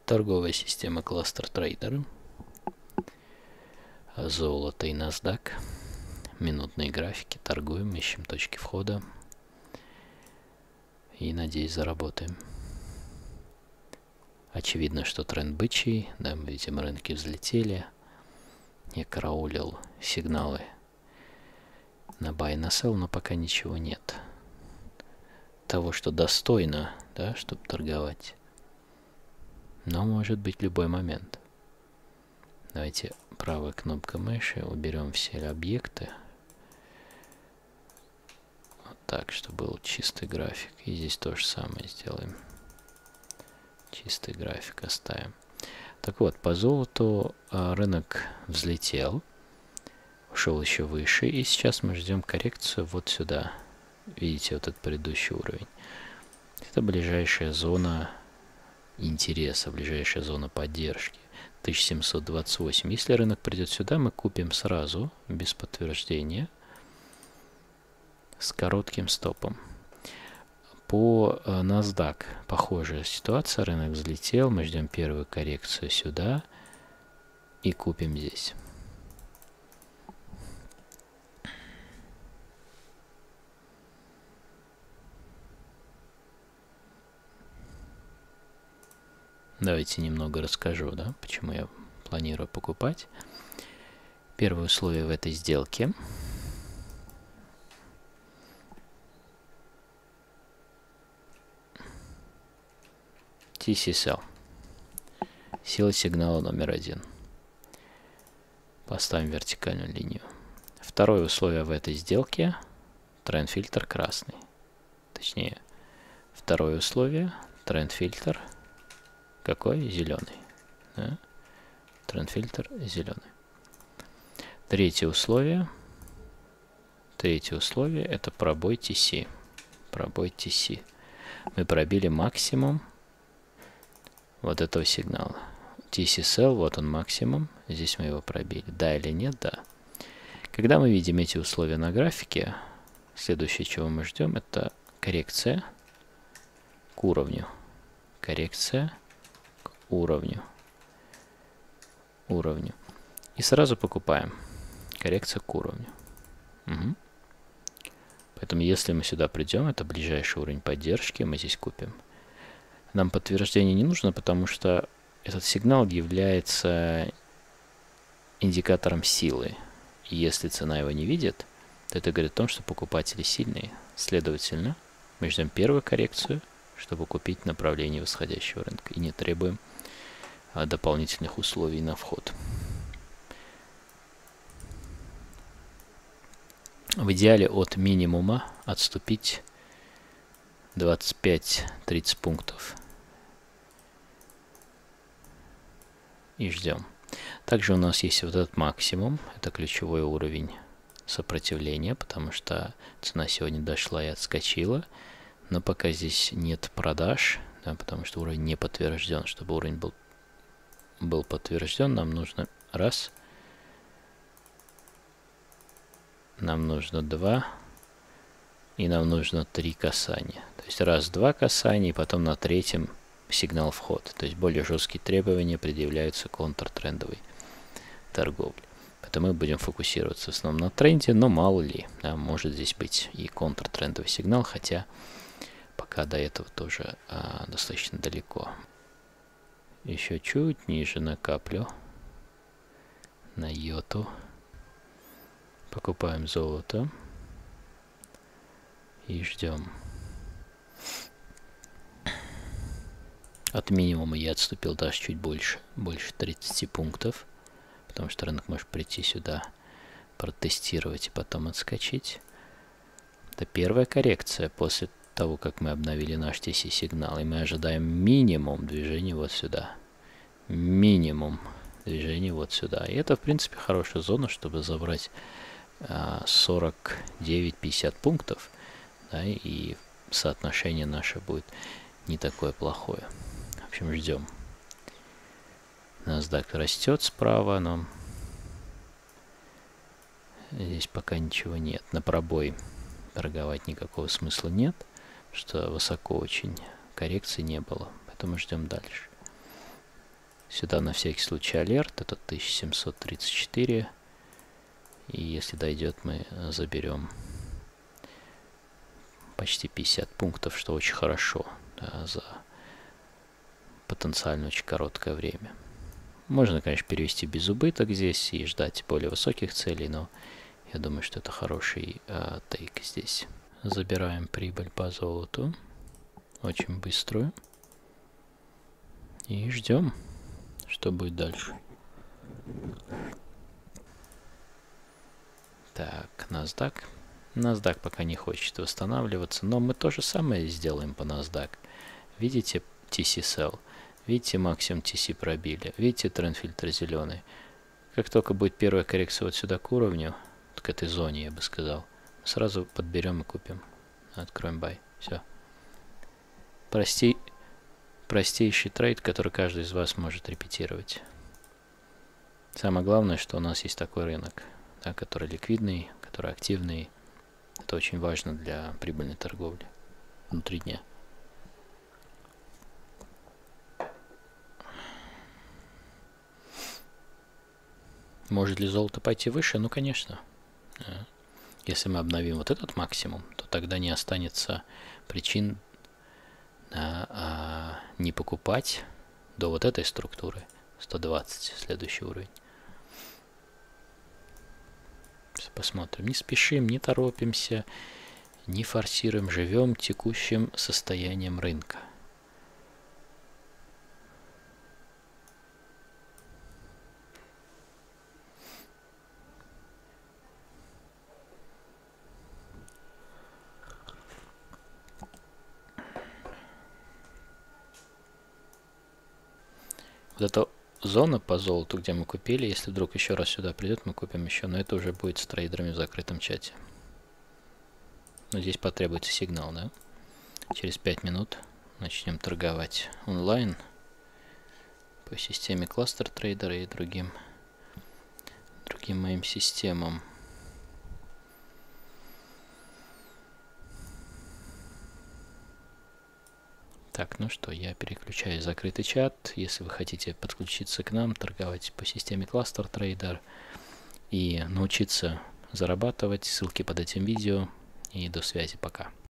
Торговая система Cluster Trader. Золото и NASDAQ. Минутные графики. Торгуем, ищем точки входа. И, надеюсь, заработаем. Очевидно, что тренд бычий. Да, мы видим, рынки взлетели. Я караулил сигналы на buy и на sell, но пока ничего нет. Того, что достойно, да, чтобы торговать. Но может быть в любой момент. Давайте правой кнопкой мыши уберем все объекты. Вот так, чтобы был чистый график. И здесь то же самое сделаем. Чистый график оставим. Так вот, по золоту рынок взлетел. Ушел еще выше. И сейчас мы ждем коррекцию вот сюда. Видите, вот этот предыдущий уровень. Это ближайшая зона интереса, ближайшая зона поддержки. 1728. Если рынок придет сюда, мы купим сразу, без подтверждения, с коротким стопом. По NASDAQ похожая ситуация. Рынок взлетел, мы ждем первую коррекцию сюда и купим здесь. Давайте немного расскажу, да, почему я планирую покупать. Первое условие в этой сделке. TC-Sell. Сила сигнала номер 1. Поставим вертикальную линию. Второе условие в этой сделке. Тренд-фильтр красный. Точнее, второе условие. Тренд-фильтр какой? Зеленый. Да? Тренд-фильтр зеленый. Третье условие. Третье условие это пробой TC. Пробой TC. Мы пробили максимум вот этого сигнала. TC-Sell, вот он максимум. Здесь мы его пробили. Да или нет? Да. Когда мы видим эти условия на графике, следующее, чего мы ждем, это коррекция к уровню. Коррекция к уровню. И сразу покупаем. Коррекция к уровню. Угу. Поэтому если мы сюда придем, это ближайший уровень поддержки, мы здесь купим. Нам подтверждение не нужно, потому что этот сигнал является индикатором силы. И если цена его не видит, то это говорит о том, что покупатели сильные. Следовательно, мы ждем первую коррекцию, чтобы купить направление восходящего рынка. И не требуем дополнительных условий на вход. В идеале от минимума отступить 25-30 пунктов. И ждем. Также у нас есть вот этот максимум. Это ключевой уровень сопротивления, потому что цена сегодня дошла и отскочила. Но пока здесь нет продаж, да, потому что уровень не подтвержден. Чтобы уровень был подтвержден, нам нужно раз. Нам нужно 2. И нам нужно 3 касания. То есть раз-два касания, и потом на третьем сигнал вход. То есть более жесткие требования предъявляются контртрендовой торговле. Поэтому мы будем фокусироваться в основном на тренде, но мало ли, да, может здесь быть и контртрендовый сигнал, хотя пока до этого тоже достаточно далеко. Еще чуть ниже накаплю на йоту. Покупаем золото и ждем. От минимума я отступил даже чуть больше 30 пунктов, потому что рынок может прийти сюда, протестировать и потом отскочить. Это первая коррекция после того, как мы обновили наш TC-сигнал, и мы ожидаем минимум движения вот сюда. Минимум движения вот сюда. И это, в принципе, хорошая зона, чтобы забрать 49-50 пунктов, да, и соотношение наше будет не такое плохое. В общем, ждем. NASDAQ растет справа, но здесь пока ничего нет. На пробой торговать никакого смысла нет, что высоко очень коррекции не было. Поэтому ждем дальше. Сюда на всякий случай алерт. Это 1734. И если дойдет, мы заберем почти 50 пунктов, что очень хорошо, да, за потенциально очень короткое время. Можно, конечно, перевести без убыток здесь и ждать более высоких целей, но я думаю, что это хороший тейк здесь. Забираем прибыль по золоту. Очень быструю. И ждем, что будет дальше. Так, NASDAQ. NASDAQ пока не хочет восстанавливаться, но мы то же самое сделаем по NASDAQ. Видите TC Sell? Видите, максимум TC пробили. Видите, тренд-фильтр зеленый. Как только будет первая коррекция вот сюда к уровню, к этой зоне, я бы сказал, мы сразу подберем и купим. Откроем buy. Все. Простейший трейд, который каждый из вас может репетировать. Самое главное, что у нас есть такой рынок, да, который ликвидный, который активный. Это очень важно для прибыльной торговли внутри дня. Может ли золото пойти выше? Ну, конечно. Если мы обновим вот этот максимум, то тогда не останется причин не покупать до вот этой структуры. 120, следующий уровень. Посмотрим. Не спешим, не торопимся, не форсируем. Живем текущим состоянием рынка. Вот эта зона по золоту, где мы купили, если вдруг еще раз сюда придет, мы купим еще, но это уже будет с трейдерами в закрытом чате. Но здесь потребуется сигнал, да? Через 5 минут начнем торговать онлайн по системе кластер трейдера и другим моим системам. Так, ну что, я переключаю закрытый чат. Если вы хотите подключиться к нам, торговать по системе Cluster Trader и научиться зарабатывать, ссылки под этим видео. И до связи, пока.